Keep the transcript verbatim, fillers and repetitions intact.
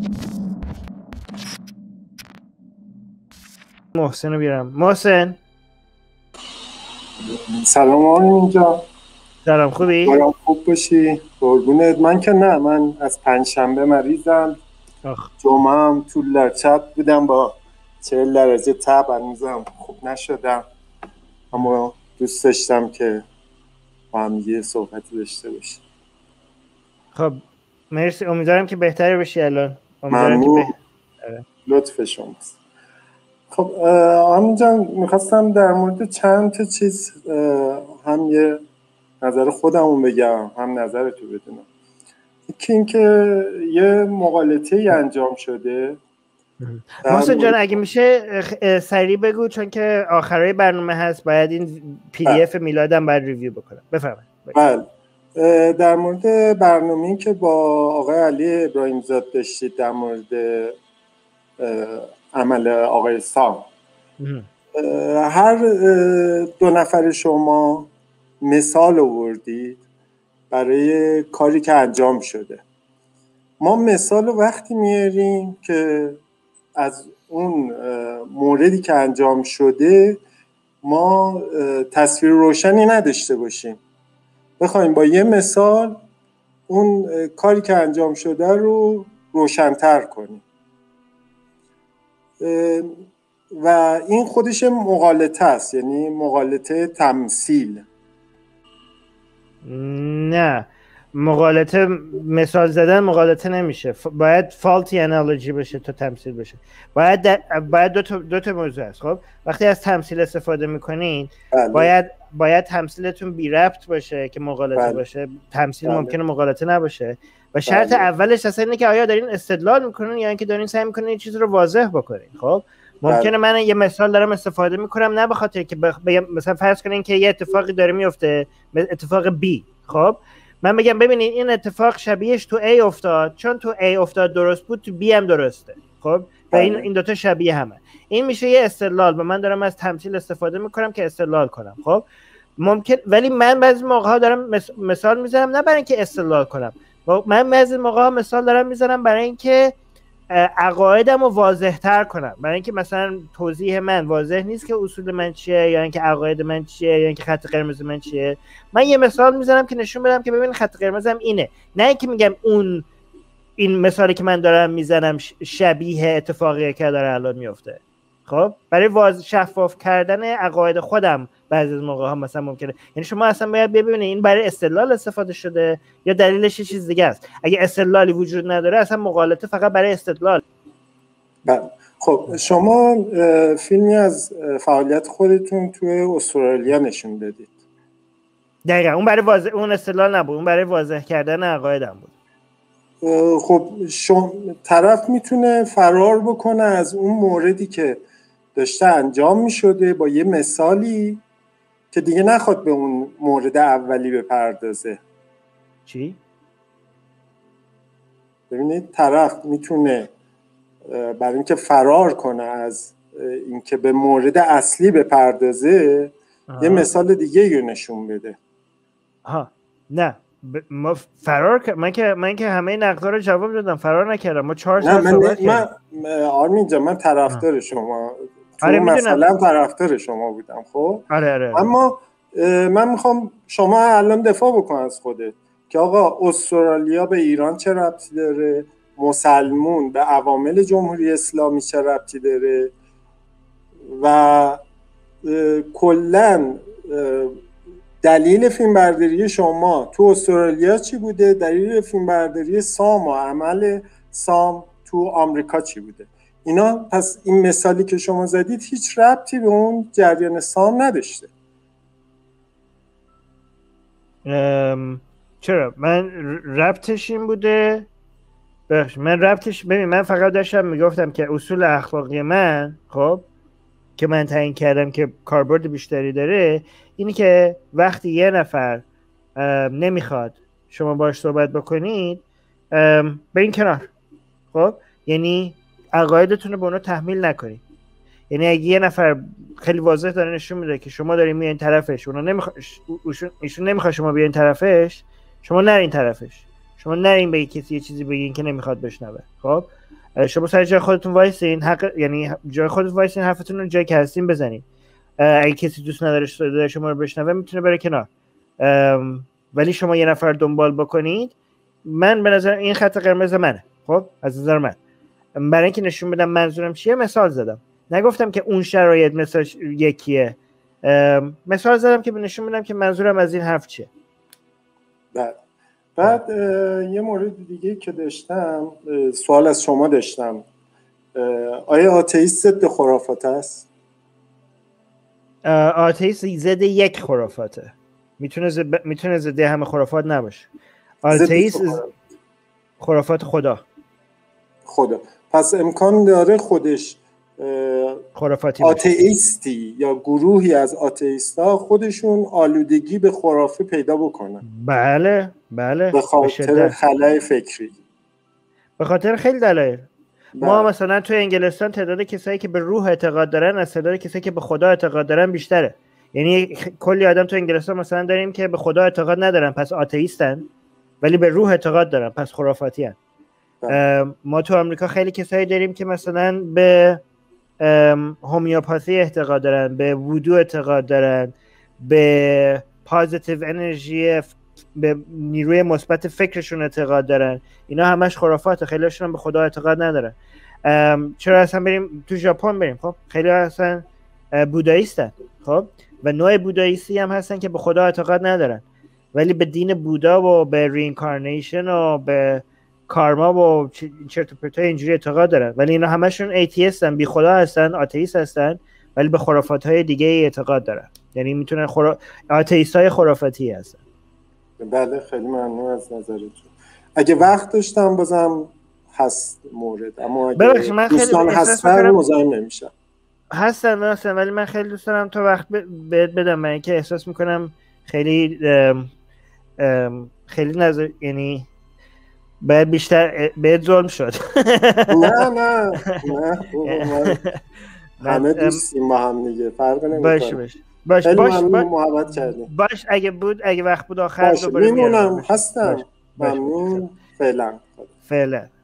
محسن رو بیارم. محسن سلام آرمین جان. سلام، خوبی؟ سلام، خوب باشی قربونت. من که نه، من از پنجشنبه مریضم. آخ. جمعه هم تو لرچپ بودم با چهل درجه تب، هنوزم خوب نشدم، اما دوست داشتم که با هم یه صحبتی داشته باشیم. خب مرسی، امیدوارم که بهتری بشی الان. ممنون، به... لطف شماست. خب آرمین جان، میخواستم در مورد چند تا چیز هم یه نظر خودمون بگم هم نظر تو بدونم. یکی این که یه مقالطه‌ای انجام شده. محسن جان اگه میشه سریع بگو، چون که آخرای برنامه هست، باید این پی دی اف میلادم باید ریویو بکنم. بفرمایید. بله، در مورد برنامه‌ای که با آقای علی ابراهیم زاده داشتید در مورد عمل آقای سام، هر دو نفر شما مثال آوردید برای کاری که انجام شده. ما مثال وقتی میاریم که از اون موردی که انجام شده ما تصویر روشنی نداشته باشیم، بخوایم با یه مثال اون کاری که انجام شده رو روشن‌تر کنیم و این خودش مغالطه است، یعنی مغالطه تمثیل. نه، مغالطه مثال زدن مغالطه نمیشه، باید فالتی انالوجی بشه تا تمثیل بشه. باید در... باید دو تا دو تا موضوع است. خب وقتی از تمثیل استفاده میکنین بله. باید باید تمثیلتون بی ربط باشه که مغالطه بله. باشه. تمثیل بله. ممکنه مغالطه نباشه و شرط بله. اولش اصلا اینه که آیا دارین استدلال میکنین یا اینکه دارین سعی میکنین یه چیزی رو واضح بکنین. خب ممکنه بله. من یه مثال دارم استفاده میکنم نه به خاطر که بخ... بگم مثلا فرض کنین که یه اتفاقی داره میفته، اتفاق B. خب من بگم ببینید این اتفاق شبیهش تو A افتاد، چون تو A افتاد درست بود تو B هم درسته. خب و این این دو تا شبیه همه. این میشه یه استدلال و من دارم از تمثیل استفاده میکنم که استدلال کنم. خب ممکن، ولی من بعضی موقع ها دارم مثال میذارم نه برای اینکه استدلال کنم، من بعضی موقع ها مثال دارم میذارم برای اینکه عقایدم رو واضح تر کنم، برای اینکه مثلا توضیح من واضح نیست که اصول من چیه یا اینکه عقاید من چیه یا اینکه خط قرمز من چیه. من یه مثال میذارم که نشون بدم که ببین خط قرمزم اینه، نه اینکه میگم اون این مثالی که من دارم میزنم شبیه اتفاقیه که داره الان میفته. خب برای واضح شفاف کردن عقاید خودم بعضی از موقع ها مثلا ممکنه، یعنی شما اصلا باید ببینید این برای استدلال استفاده شده یا دلیلش یه چیز دیگه است. اگه استدلالی وجود نداره اصلا مغالطه فقط برای استدلال. بله. خب شما فیلمی از فعالیت خودتون توی استرالیا نشون دادید. دقیقاً اون برای واضح، اون استدلال نبود، اون برای واضح کردن عقایدم بود. خب شما طرف میتونه فرار بکنه از اون موردی که داشته انجام میشده با یه مثالی که دیگه نخواد به اون مورد اولی بپردازه. چی؟ ببینید طرف میتونه برای اینکه فرار کنه از اینکه به مورد اصلی بپردازه آه. یه مثال دیگه رو نشون بده. ها نه ب... ما فرار من که من که همه نقدها رو جواب دادم، فرار نکردم. ما چهار سال صحبت کردیم. من آرمین جان من طرفدار شما تو آره مثلا طرفدار شما بودم. خب آره آره, آره. اما من میخوام شما الان دفاع بکن از خودت که آقا استرالیا به ایران چه ربطی داره، مسلمون به عوامل جمهوری اسلامی چه ربطی داره و کلاً دلیل فیلمبرداری شما تو استرالیا چی بوده، دلیل فیلمبرداری سام و عمل سام تو آمریکا چی بوده. اینا پس این مثالی که شما زدید هیچ ربطی به اون جریان سام نداشته. ام... چرا؟ من ربطش این بوده، بخش من ربطش ببین من فقط داشتم میگفتم که اصول اخلاقی من خب که من تعیین کردم که کاربرد بیشتری داره اینی که وقتی یه نفر نمیخواد شما باش صحبت بکنید به این کنار، خب یعنی عقایدتون رو به اونو تحمیل نکنید. یعنی اگه یه نفر خیلی واضح داره نشون میده که شما دارین میایین طرفش، اونو نمیخواد ایشون نمیخواد شما بیاین طرفش، شما نرین طرفش، شما نرین به کسی یه چیزی بگین که نمیخواد بشنوه. خب شما سر جای خودتون وایسین، حق یعنی جای خودتون وایسین، حرفتون رو جایی که هستین بزنین. اگه کسی دوست نداره صدای شما رو بشنوه میتونه بره کنار، ولی شما یه نفر دنبال بکنید. من به نظر این خط قرمز منه. خب از نظر من، برای اینکه نشون بدم منظورم چیه مثال زدم، نگفتم که اون شرایط مثال یکیه، مثال زدم که نشون بدم که منظورم از این حرف چیه. بعد بعد یه مورد دیگه که داشتم، سوال از شما داشتم، آیا آتئیست ضد خرافات است؟ آتئیست ضد یک خرافاته، میتونه زد... میتونه ضد همه خرافات نباشه. آتئیست خرافات خدا خدا پس امکان داره خودش خرافاتی آتئیستی یا گروهی از آتئیستا خودشون آلودگی به خرافه پیدا بکنن. بله بله، به خاطر خلأ فکری، به خاطر خیلی دلایل. ما مثلا توی انگلستان تعداد کسایی که به روح اعتقاد دارن از تعداد کسایی که به خدا اعتقاد دارن بیشتره. یعنی کلی آدم تو انگلستان مثلا داریم که به خدا اعتقاد ندارن پس آتئیستن، ولی به روح اعتقاد دارن پس خرافاتی هن. ما تو آمریکا خیلی کسایی داریم که مثلا به هومیوپاتی اعتقاد دارن، به وودو اعتقاد دارن، به پازیتیو انرژی، به نیروی مثبت فکرشون اعتقاد دارن. اینا همش خرافاته. خیلی هاشون به خدا اعتقاد ندارن. چرا اصلا بریم تو ژاپن بریم، خب خیلی اصلا بوداییستن، خب و نوع بوداییستی هم هستن که به خدا اعتقاد ندارن ولی به دین بودا و به رینکارنیشن و به کارما و چرت و پرتای اینجوری اعتقاد دارن، ولی اینا همشون ایتیستن، بی خدا هستن، آتئیست هستن، ولی به خرافات‌های دیگه اعتقاد دارن. یعنی میتونن خرا... آتئیست‌های خرافاتی هستن. بله خیلی ممنون از نظرتون. اگه وقت داشتم بازم هست مورد، اما اگه دوستان هستن مزاحم نمیشم. هستن هستن ولی من خیلی دوست دارم تو وقت بهت بدم، من اینکه احساس میکنم خیلی ام ام خیلی نظر، یعنی باید بیشتر بهت ظلم شد. نه نه نه همه دوستیم با هم دیگه، فرق نمیکنه. باشه باشه باش باش باش محبت کردیم. باش اگه بود اگه وقت بود آخر دوباره میمونم. هستم. ممنون. فعلا فعلا